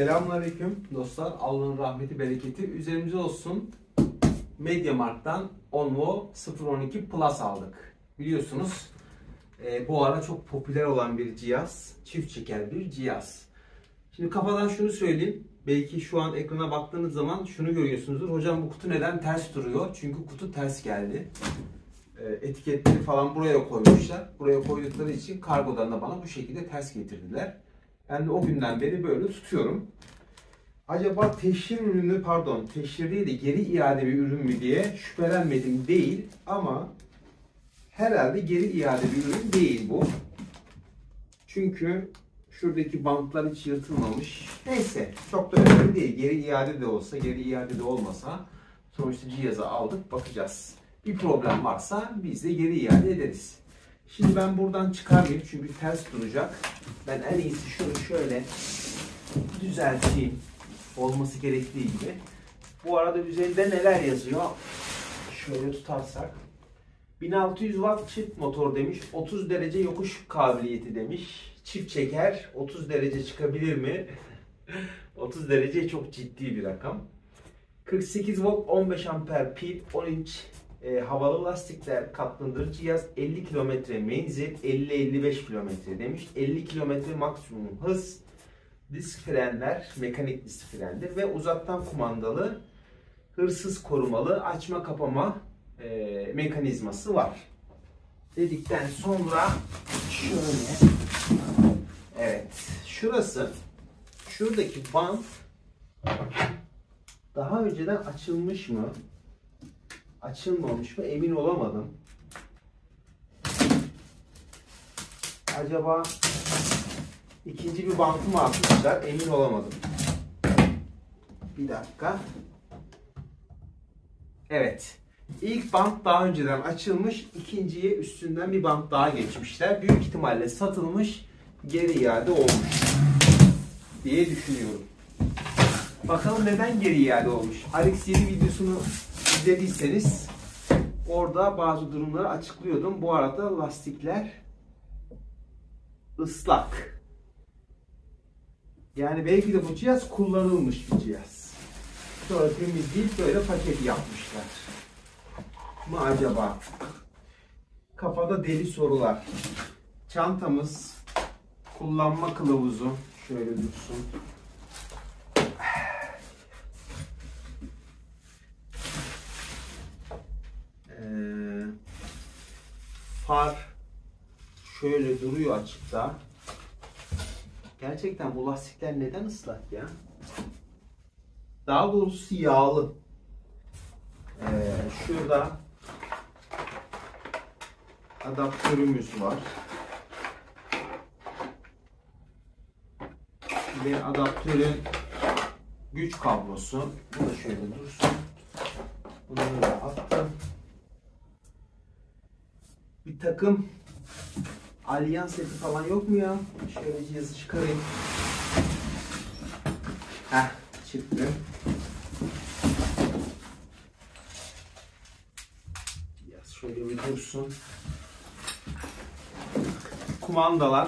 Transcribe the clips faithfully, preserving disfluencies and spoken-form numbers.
Selamünaleyküm dostlar. Allah'ın rahmeti, bereketi üzerimize olsun. MediaMarkt'tan Onvo sıfır on iki Plus aldık. Biliyorsunuz e, bu ara çok popüler olan bir cihaz. Çift çeker bir cihaz. Şimdi kafadan şunu söyleyeyim. Belki şu an ekrana baktığınız zaman şunu görüyorsunuzdur. Hocam bu kutu neden ters duruyor? Çünkü kutu ters geldi. E, etiketleri falan buraya koymuşlar. Buraya koydukları için kargodan da bana bu şekilde ters getirdiler. Ben de o günden beri böyle tutuyorum. Acaba teşhir ürünü, pardon teşhir değil de geri iade bir ürün mü diye şüphelenmedim değil. Ama herhalde geri iade bir ürün değil bu. Çünkü şuradaki bantlar hiç yırtılmamış. Neyse, çok da önemli değil. Geri iade de olsa, geri iade de olmasa sonuçta cihazı aldık, bakacağız. Bir problem varsa biz de geri iade ederiz. Şimdi ben buradan çıkarmayayım çünkü ters duracak. Ben en iyisi şunu şöyle düzelteyim. Olması gerektiği gibi. Bu arada üzerinde neler yazıyor? Şöyle tutarsak. bin altı yüz watt çift motor demiş. otuz derece yokuş kabiliyeti demiş. Çift çeker. otuz derece çıkabilir mi? otuz derece çok ciddi bir rakam. kırk sekiz volt on beş amper pil, on inç e, havalı lastikler, katlandır cihaz, elli kilometre menzil, elli elli beş kilometre demiş. elli kilometre maksimum hız. Disk frenler, mekanik disk frendir ve uzaktan kumandalı, hırsız korumalı açma kapama e, mekanizması var. Dedikten sonra şöyle, evet, şurası, şuradaki bant daha önceden açılmış mı, açılmamış mı emin olamadım. Acaba İkinci bir bantı mı atmışlar? Emin olamadım. Bir dakika. Evet. İlk bant daha önceden açılmış. İkinciye üstünden bir bant daha geçmişler. Büyük ihtimalle satılmış, geri iade olmuş diye düşünüyorum. Bakalım neden geri iade olmuş? Alex yeni videosunu izlediyseniz orada bazı durumları açıklıyordum. Bu arada lastikler ıslak. Yani belki de bu cihaz kullanılmış bir cihaz. Sonra temizleyip böyle paket yapmışlar mı acaba? Kafada deli sorular. Çantamız, kullanma kılavuzu şöyle dursun. Ee, far şöyle duruyor açıkta. Gerçekten bu lastikler neden ıslak ya? Daha doğrusu yağlı. Ee, şurada adaptörümüz var. Ve adaptörün güç kablosu. Bu da şöyle dursun. Bunları da attım. Bir takım Alyan seti falan yok mu ya? Şöyle cihazı çıkarayım. Heh, çıktı. Cihaz şöyle bir dursun. Kumandalar.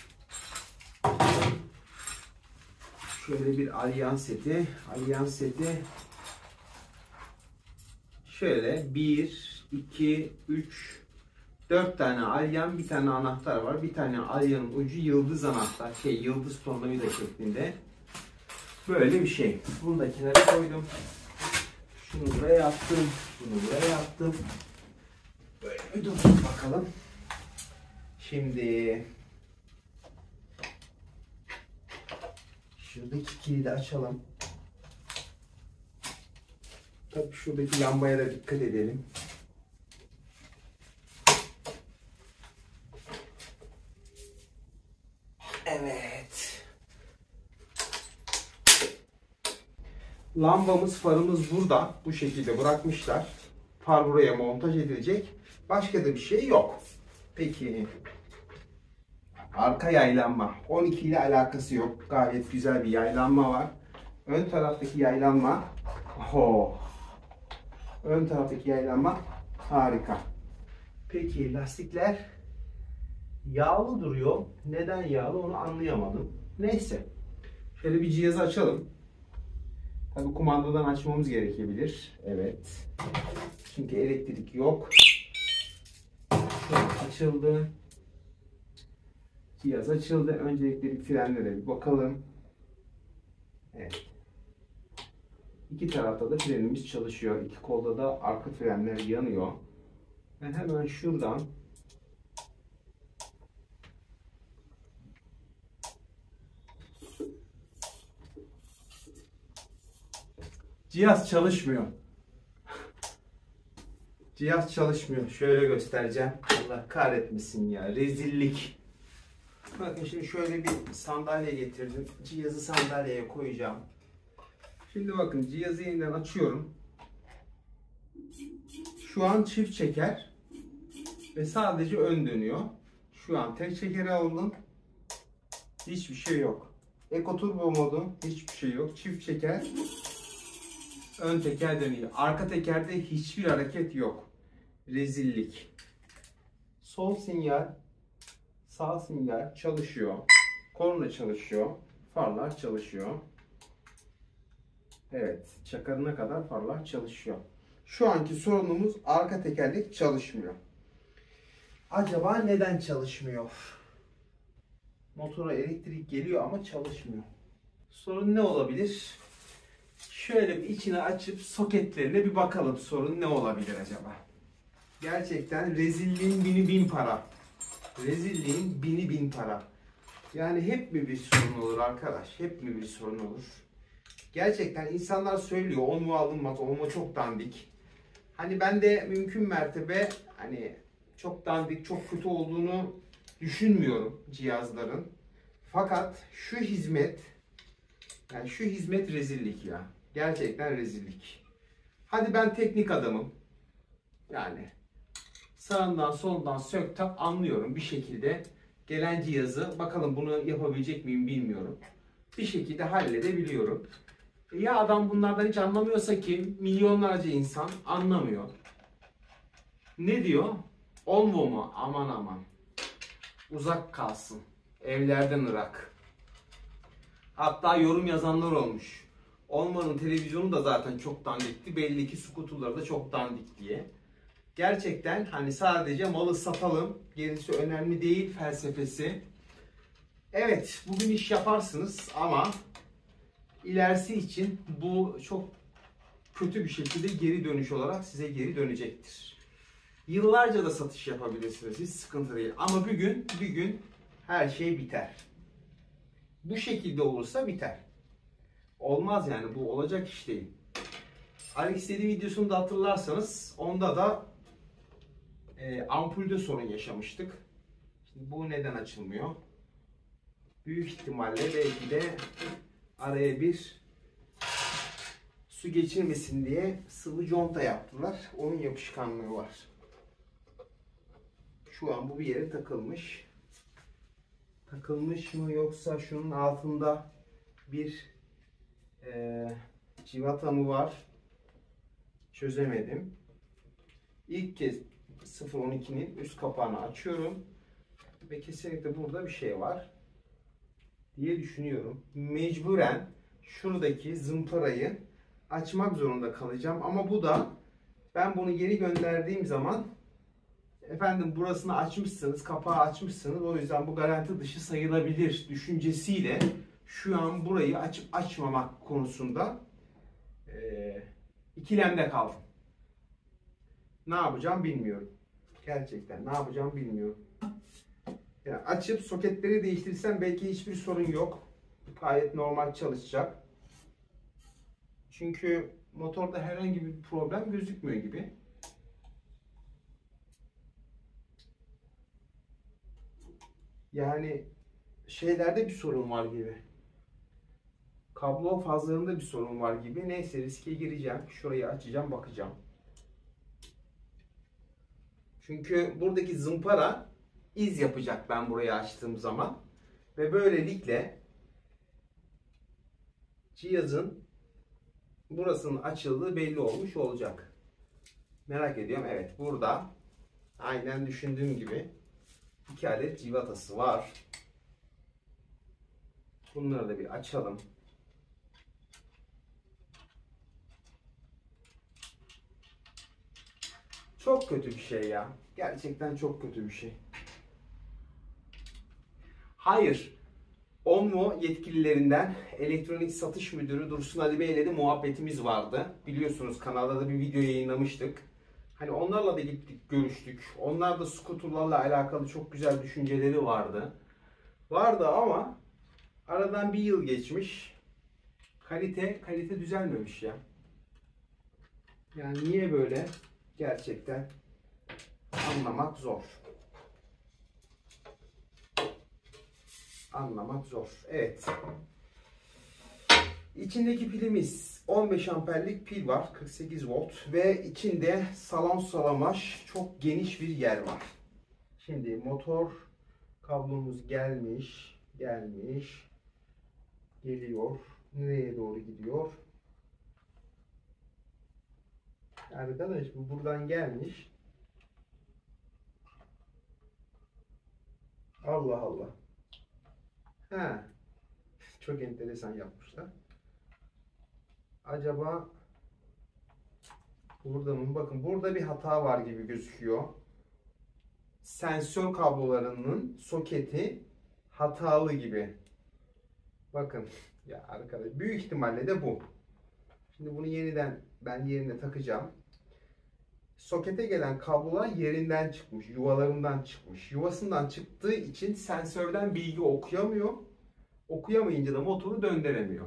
Şöyle bir Alyan seti. Alyan seti. Şöyle bir, iki, üç, dört tane alyan, bir tane anahtar var. Bir tane alyanın ucu yıldız anahtar, şey yıldız tornavida şeklinde. Böyle bir şey. Bunu da kenara koydum. Şunu buraya attım. Bunu buraya attım. Böyle bir dursun bakalım. Şimdi şuradaki kilidi açalım. Tabii şuradaki lambaya da dikkat edelim. Evet. Lambamız, farımız burada. Bu şekilde bırakmışlar. Far buraya montaj edilecek. Başka da bir şey yok. Peki. Arka yaylanma. on iki ile alakası yok. Gayet güzel bir yaylanma var. Ön taraftaki yaylanma. Oh. Ön taraftaki yaylanma harika. Peki lastikler yağlı duruyor. Neden yağlı onu anlayamadım. Neyse. Şöyle bir cihazı açalım. Tabii kumandadan açmamız gerekebilir. Evet. Çünkü elektrik yok. Şöyle açıldı. Cihaz açıldı. Öncelikle bir frenlere bir bakalım. Evet. İki tarafta da frenimiz çalışıyor. İki kolda da arka frenler yanıyor. Ben hemen şuradan cihaz çalışmıyor. Cihaz çalışmıyor. Şöyle göstereceğim. Allah kahretmesin ya. Rezillik. Bakın şimdi şöyle bir sandalye getirdim. Cihazı sandalyeye koyacağım. Şimdi bakın cihazı yeniden açıyorum. Şu an çift çeker ve sadece ön dönüyor. Şu an tek çekeri aldım. Hiçbir şey yok. Eco Turbo modu, hiçbir şey yok. Çift çeker, ön teker dönüyor. Arka tekerde hiçbir hareket yok. Rezillik. Sol sinyal, sağ sinyal çalışıyor. Korna çalışıyor. Farlar çalışıyor. Evet, çakarına kadar farlar çalışıyor. Şu anki sorunumuz arka tekerlek çalışmıyor. Acaba neden çalışmıyor? Motora elektrik geliyor ama çalışmıyor. Sorun ne olabilir? Şöyle bir içini açıp soketlerine bir bakalım. Sorun ne olabilir acaba? Gerçekten rezilliğin bini bin para. Rezilliğin bini bin para. Yani hep mi bir sorun olur arkadaş? Hep mi bir sorun olur? Gerçekten insanlar söylüyor, Onvo alınmaz, Onvo çok dandik. Hani ben de mümkün mertebe hani çok dandik, çok kötü olduğunu düşünmüyorum cihazların. Fakat şu hizmet, yani şu hizmet rezillik ya. Gerçekten rezillik. Hadi ben teknik adamım. Yani sağından solundan sök tak anlıyorum bir şekilde. Gelen cihazı bakalım bunu yapabilecek miyim bilmiyorum. Bir şekilde halledebiliyorum. Ya adam bunlardan hiç anlamıyorsa ki milyonlarca insan anlamıyor. Ne diyor? Onvo mu? Aman aman. Uzak kalsın. Evlerden ırak. Hatta yorum yazanlar olmuş. Onvo'nun televizyonu da zaten çok dandikti. Belli ki skuturları da çok dandik diye. Gerçekten hani sadece malı satalım, gerisi önemli değil felsefesi. Evet, bugün iş yaparsınız ama ilerisi için bu çok kötü bir şekilde geri dönüş olarak size geri dönecektir. Yıllarca da satış yapabilirsiniz, hiç sıkıntı değil. Ama bir gün, bir gün her şey biter. Bu şekilde olursa biter. Olmaz yani, bu olacak iş değil. Alex yedi videosunu da hatırlarsanız onda da e, ampulde sorun yaşamıştık. Şimdi bu neden açılmıyor? Büyük ihtimalle belki de araya bir su geçirmesin diye sıvı conta yaptılar. Onun yapışkanlığı var. Şu an bu bir yere takılmış. Takılmış mı yoksa şunun altında bir e, civata mı var? Çözemedim. İlk kez sıfır on ikinin üst kapağını açıyorum. Ve kesinlikle burada bir şey var diye düşünüyorum. Mecburen şuradaki zımparayı açmak zorunda kalacağım. Ama bu da ben bunu geri gönderdiğim zaman efendim burasını açmışsınız, kapağı açmışsınız. O yüzden bu garanti dışı sayılabilir düşüncesiyle şu an burayı açıp açmamak konusunda e, ikilemde kaldım. Ne yapacağım bilmiyorum. Gerçekten ne yapacağım bilmiyorum. Yani açıp soketleri değiştirsem belki hiçbir sorun yok. Gayet normal çalışacak. Çünkü motorda herhangi bir problem gözükmüyor gibi. Yani şeylerde bir sorun var gibi. Kablo fazlarında bir sorun var gibi. Neyse riske gireceğim. Şurayı açacağım, bakacağım. Çünkü buradaki zımpara iz yapacak ben burayı açtığım zaman. Ve böylelikle cihazın burasının açıldığı belli olmuş olacak. Merak ediyorum. Evet, burada aynen düşündüğüm gibi iki adet civatası var. Bunları da bir açalım. Çok kötü bir şey ya. Gerçekten çok kötü bir şey. Hayır. Onvo yetkililerinden elektronik satış müdürü Dursun Ali Bey ile de muhabbetimiz vardı. Biliyorsunuz kanalda da bir video yayınlamıştık. Hani onlarla da gittik, görüştük. Onlar da skuterlarla alakalı çok güzel düşünceleri vardı. Vardı ama aradan bir yıl geçmiş. Kalite, kalite düzelmemiş ya. Yani niye böyle? Gerçekten anlamak zor. Anlamak zor. Evet. İçindeki pilimiz on beş amperlik pil var. kırk sekiz volt. Ve içinde salon salamaş çok geniş bir yer var. Şimdi motor kablomuz gelmiş. Gelmiş. Geliyor. Nereye doğru gidiyor? Arkadaş bu buradan gelmiş. Allah Allah. Ha. Çok enteresan yapmışlar. Acaba burada mı? Bakın burada bir hata var gibi gözüküyor. Sensör kablolarının soketi hatalı gibi. Bakın ya arkadaş büyük ihtimalle de bu. Şimdi bunu yeniden ben yerine takacağım. Sokete gelen kablolar yerinden çıkmış, yuvalarından çıkmış. Yuvasından çıktığı için sensörden bilgi okuyamıyor. Okuyamayınca da motoru döndüremiyor.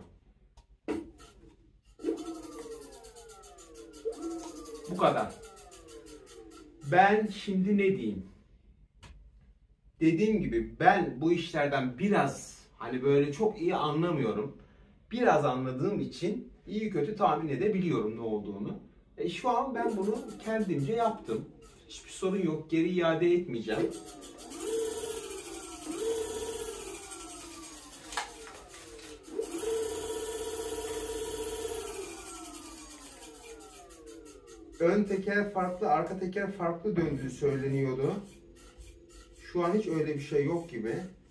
Bu kadar. Ben şimdi ne diyeyim? Dediğim gibi ben bu işlerden biraz hani böyle çok iyi anlamıyorum. Biraz anladığım için iyi kötü tahmin edebiliyorum ne olduğunu. E şu an ben bunu kendimce yaptım. Hiçbir sorun yok. Geri iade etmeyeceğim. Ön teker farklı, arka teker farklı döndüğü söyleniyordu. Şu an hiç öyle bir şey yok gibi.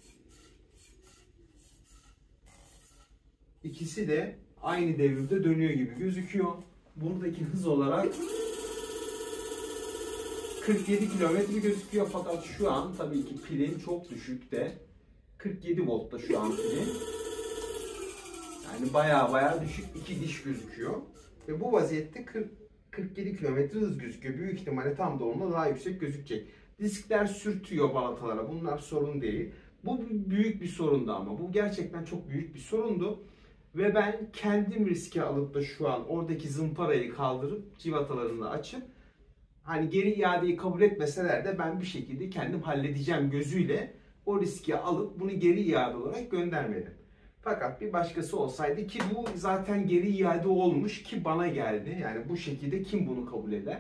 İkisi de aynı devirde dönüyor gibi gözüküyor. Buradaki hız olarak kırk yedi kilometre gözüküyor fakat şu an tabii ki pilin çok düşükte. kırk yedi voltta şu an pilin. Yani baya baya düşük iki diş gözüküyor. Ve bu vaziyette kırk kırk yedi kilometre hız gözüküyor. Büyük ihtimalle tam da onunla daha yüksek gözükecek. Diskler sürtüyor balatalara. Bunlar sorun değil. Bu büyük bir sorundu ama. Bu gerçekten çok büyük bir sorundu. Ve ben kendim riske alıp da şu an oradaki zımparayı kaldırıp civatalarını açıp hani geri iadeyi kabul etmeseler de ben bir şekilde kendim halledeceğim gözüyle o riski alıp bunu geri iade olarak göndermedim. Fakat bir başkası olsaydı ki bu zaten geri iade olmuş ki bana geldi. Yani bu şekilde kim bunu kabul eder?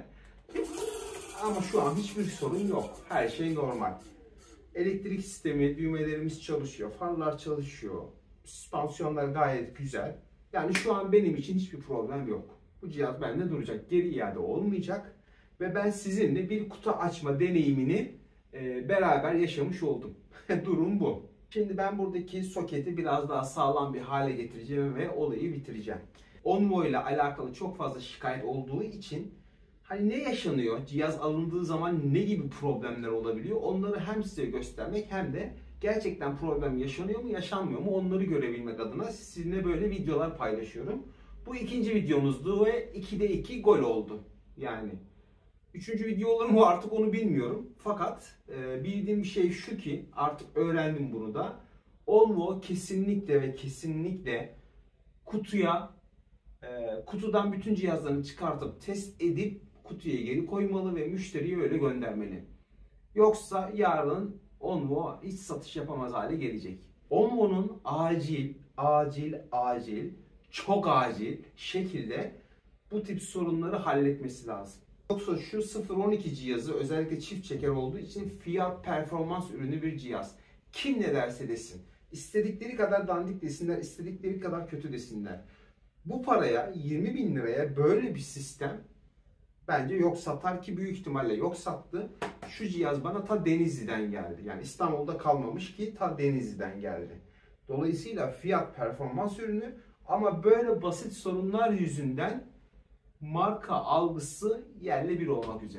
Ama şu an hiçbir sorun yok. Her şey normal. Elektrik sistemi, düğmelerimiz çalışıyor, farlar çalışıyor. Süspansiyonlar gayet güzel. Yani şu an benim için hiçbir problem yok. Bu cihaz bende duracak. Geri iade olmayacak. Ve ben sizinle bir kutu açma deneyimini e, beraber yaşamış oldum. Durum bu. Şimdi ben buradaki soketi biraz daha sağlam bir hale getireceğim ve olayı bitireceğim. Onvo ile alakalı çok fazla şikayet olduğu için hani ne yaşanıyor, cihaz alındığı zaman ne gibi problemler olabiliyor onları hem size göstermek hem de gerçekten problem yaşanıyor mu yaşanmıyor mu onları görebilmek adına sizinle böyle videolar paylaşıyorum. Bu ikinci videomuzdu ve ikide iki gol oldu. Yani üçüncü video olur mu artık onu bilmiyorum. Fakat e, bildiğim bir şey şu ki artık öğrendim bunu da. Onvo kesinlikle ve kesinlikle kutuya e, kutudan bütün cihazlarını çıkartıp test edip kutuya geri koymalı ve müşteriye öyle göndermeli. Yoksa yarın Onvo hiç satış yapamaz hale gelecek. Onvo'nun acil, acil, acil, çok acil şekilde bu tip sorunları halletmesi lazım. Yoksa şu sıfır on iki cihazı özellikle çift çeker olduğu için fiyat performans ürünü bir cihaz. Kim ne derse desin. İstedikleri kadar dandik desinler, istedikleri kadar kötü desinler. Bu paraya yirmi bin liraya böyle bir sistem bence yok satar ki büyük ihtimalle yok sattı. Şu cihaz bana ta Denizli'den geldi. Yani İstanbul'da kalmamış ki ta Denizli'den geldi. Dolayısıyla fiyat performans ürünü ama böyle basit sorunlar yüzünden marka algısı yerle bir olmak üzere.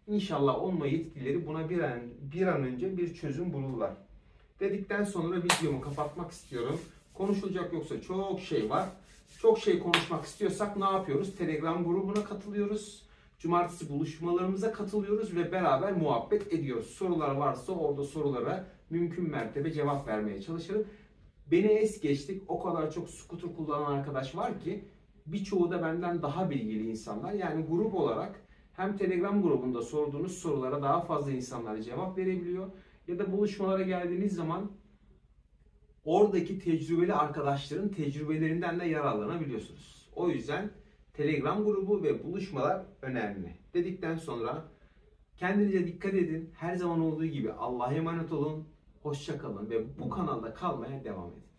İnşallah Onvo yetkilileri buna bir an, bir an önce bir çözüm bulurlar. Dedikten sonra videomu kapatmak istiyorum. Konuşulacak yoksa çok şey var. Çok şey konuşmak istiyorsak ne yapıyoruz? Telegram grubuna katılıyoruz. Cumartesi buluşmalarımıza katılıyoruz ve beraber muhabbet ediyoruz. Sorular varsa orada sorulara mümkün mertebe cevap vermeye çalışırım. Beni es geçtik. O kadar çok scooter kullanan arkadaş var ki birçoğu da benden daha bilgili insanlar. Yani grup olarak hem Telegram grubunda sorduğunuz sorulara daha fazla insanlar cevap verebiliyor. Ya da buluşmalara geldiğiniz zaman oradaki tecrübeli arkadaşların tecrübelerinden de yararlanabiliyorsunuz. O yüzden Telegram grubu ve buluşmalar önemli. Dedikten sonra kendinize dikkat edin. Her zaman olduğu gibi Allah'a emanet olun. Hoşça kalın ve bu kanalda kalmaya devam edin.